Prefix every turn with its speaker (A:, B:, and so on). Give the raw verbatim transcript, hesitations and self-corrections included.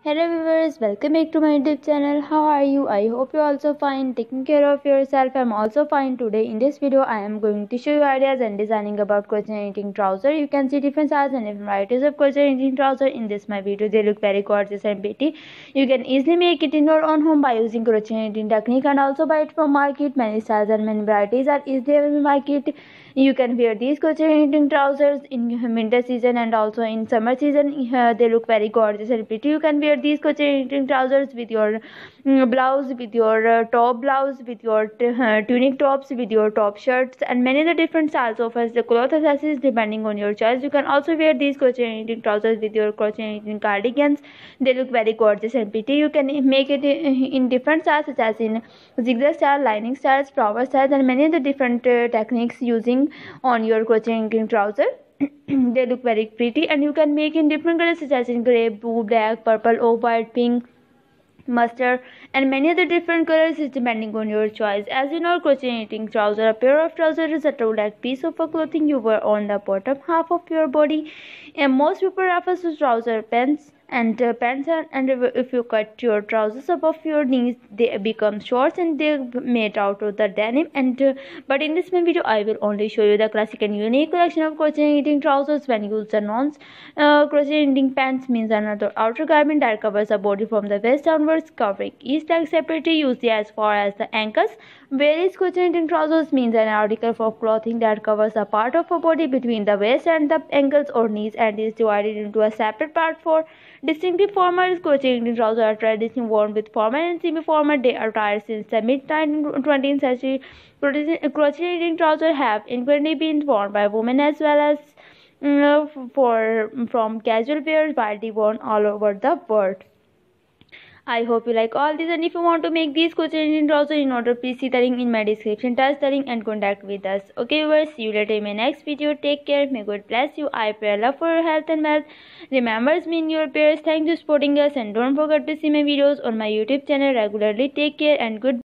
A: Hello viewers, welcome back to my YouTube channel. How are you? I hope you're also fine, taking care of yourself. I'm also fine. Today in this video I am going to show you ideas and designing about crochet knitting trouser. You can see different sizes and different varieties of crochet knitting trouser in this my video. They look very gorgeous and pretty. You can easily make it in your own home by using crochet knitting technique and also buy it from market. Many sizes and many varieties are easily available in market. You can wear these crochet knitting trousers in winter season and also in summer season. Uh, they look very gorgeous and pretty. You can wear these crochet knitting trousers with your mm, blouse, with your uh, top blouse, with your uh, tunic tops, with your top shirts, and many other different styles of as the cloth accessories depending on your choice. You can also wear these crochet knitting trousers with your crochet knitting cardigans. They look very gorgeous and pretty. You can make it in different styles such as in zigzag style, lining styles, flower styles, and many other different uh, techniques using on your crochet knitting trouser. They look very pretty and you can make in different colors such as in grey, blue, black, purple, off white, pink, mustard, and many other different colors is depending on your choice. As you know, crochet knitting trouser, a pair of trousers is a two-like piece of a clothing you wear on the bottom half of your body, and most people refer to trouser pants and uh, pants are, and if you cut your trousers above your knees they become shorts and they made out of the denim. And uh, but in this video I will only show you the classic and unique collection of crochet knitting trousers. When you use the non uh, crochet knitting pants means another outer garment that covers the body from the waist downwards, covering each leg separately, usually as far as the ankles. Whereas crochet knitting trousers means an article of clothing that covers a part of a body between the waist and the ankles or knees and is divided into a separate part for distinctive formal. Crochet knitting trousers are traditionally worn with formal and semi-formal day attire since the mid-twentieth century. Crochet knitting trousers have increasingly been worn by women as well as mm, for from casual wear, widely worn all over the world. I hope you like all this, and if you want to make these crochet knitting trousers in order, please see the link in my description, touch the link and contact with us. Okay viewers, see you later in my next video. Take care, may God bless you. I pray love for your health and wealth. Remember me in your prayers. Thanks for supporting us and don't forget to see my videos on my YouTube channel regularly. Take care and good